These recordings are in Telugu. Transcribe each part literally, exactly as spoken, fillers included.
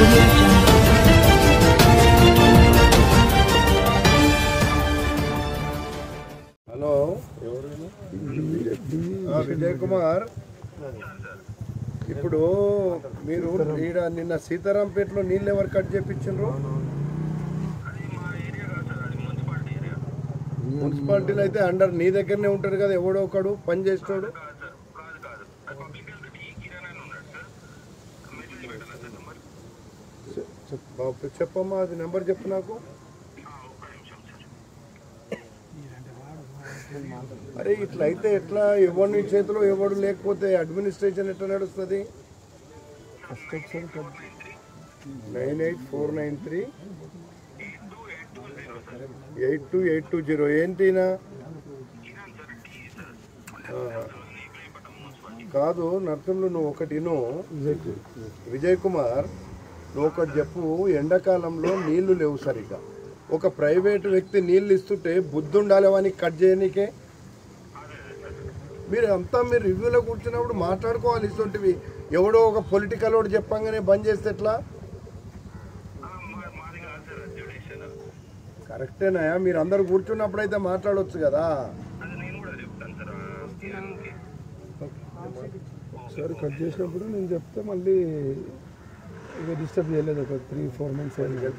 హలో విజయ్ కుమార్, ఇప్పుడు మీరు ఈడ నిన్న సీతారాంపేటలో నీళ్ళు ఎవరు కట్ చేయించారు? మున్సిపాలిటీలో అయితే అండర్ నీ దగ్గరనే ఉంటాడు కదా, ఎవడో ఒకడు పని చేస్తాడు. చెప్పమ్మా, అది నెంబర్ చెప్పు నాకు. అరే ఇట్లా అయితే ఎట్లా? ఎవరి చేతిలో ఎవడు లేకపోతే అడ్మినిస్ట్రేషన్ ఎట్లా నడుస్తుంది? Nine eight four nine three eight two eight two zero ఏంటినా? కాదు నర్సింహులు, నువ్వు ఒకటి విజయ్ కుమార్, నువ్వు ఒకటి చెప్పు. ఎండాకాలంలో నీళ్లు లేవు సరిగా, ఒక ప్రైవేట్ వ్యక్తి నీళ్ళు ఇస్తుంటే బుద్ధి ఉండాలి అని కట్ చేయనీకే. మీరు అంతా మీరు రివ్యూలో కూర్చున్నప్పుడు మాట్లాడుకోవాలి. ఇస్తుంటివి ఎవడో ఒక పొలిటికల్ వాడు చెప్పంగానే బంద్ చేస్తే ఎట్లా? కరెక్టేనా? మీరు అందరు కూర్చున్నప్పుడు అయితే మాట్లాడవచ్చు కదా. ఒకసారి కట్ చేసినప్పుడు నేను చెప్తే మళ్ళీ ఇక డిస్టర్బ్ చేయలేదు. ఒక త్రీ ఫోర్ మంత్స్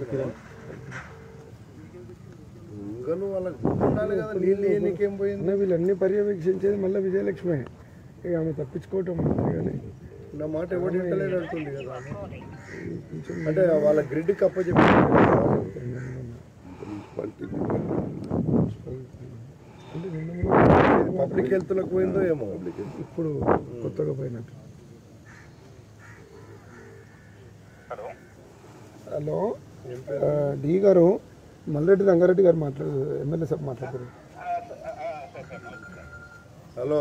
ఇంకా వాళ్ళకి ఉండాలి కదా, నీళ్ళు నీకేం పోయింది? వీళ్ళన్నీ పర్యవేక్షించేది మళ్ళీ విజయలక్ష్మి. ఇక ఆమె తప్పించుకోవటం కానీ నా మాట ఎవరు ఇంటలేదు అంటుంది కదా. అంటే వాళ్ళ గ్రిడ్ కప్ప చెప్పి పబ్లిక్ హెల్త్లకు పోయిందో ఏమో ఇప్పుడు కొత్తగా పోయినట్టు. హలో డి గారు, మల్రెడ్డి రంగారెడ్డి గారు మాట్లాడు, ఎమ్మెల్యే సార్ మాట్లాడారు. హలో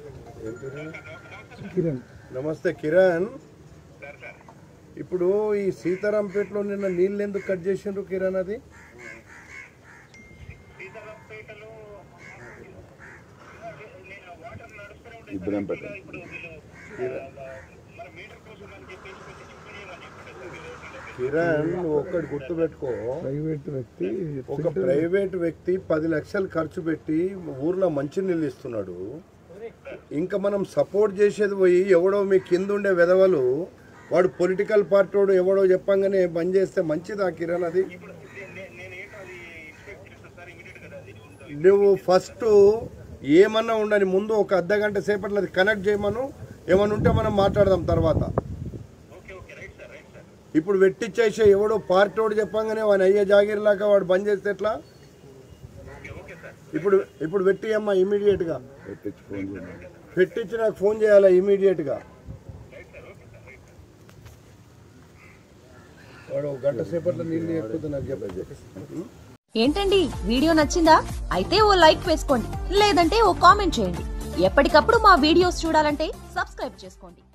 కిరణ్. నమస్తే కిరణ్. ఇప్పుడు ఈ సీతారాంపేటలో నిన్న నీళ్ళు ఎందుకు కట్ చేసిండ్రు కిరణ్? అది ఇబ్రాంపేట కిరణ్, నువ్వు ఒక్కటి గుర్తుపెట్టుకో. ప్రైవేట్ వ్యక్తి ఒక ప్రైవేట్ వ్యక్తి పది లక్షలు ఖర్చు పెట్టి ఊర్లో మంచినీళ్ళు ఇస్తున్నాడు. ఇంకా మనం సపోర్ట్ చేసేది పోయి ఎవడో మీ కింద ఉండే వెధవలు, వాడు పొలిటికల్ పార్టీ వాడు ఎవడో చెప్పంగానే బంద్ చేస్తే మంచిదా కిరణ్? అది నువ్వు ఫస్ట్ ఏమన్నా ఉండని ముందు ఒక అర్ధ గంట సేపట్లో అది కనెక్ట్ చేయమను. ఏమన్నా ఉంటే మనం మాట్లాడదాం తర్వాత. ఇప్పుడు పెట్టించేసే ఎవడో పార్టీ వాడు చెప్పంగానే వాని అయ్యే జాగిరిలాగా వాడు బంద్ చేస్తే ఎట్లా? ఇప్పుడు ఇప్పుడు పెట్టి అమ్మా ఇమీడియట్గా పెట్టించి నాకు ఫోన్ చేయాలా ఇమీడియట్గా. వాడు గంట సేపట్లో నీళ్ళు ఎక్కువ నాకు చెప్పేసి. ఏంటండి వీడియో నచ్చిందా? అయితే ఓ లైక్ వేసుకోండి, లేదంటే ఓ కామెంట్ చేయండి. ఎప్పటికప్పుడు మా వీడియోస్ చూడాలంటే సబ్స్క్రైబ్ చేసుకోండి.